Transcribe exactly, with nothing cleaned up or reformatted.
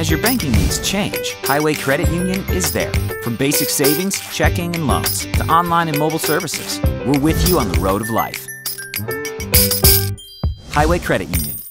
As your banking needs change, Highway Credit Union is there. From basic savings, checking, and loans to online and mobile services, we're with you on the road of life. Highway Credit Union.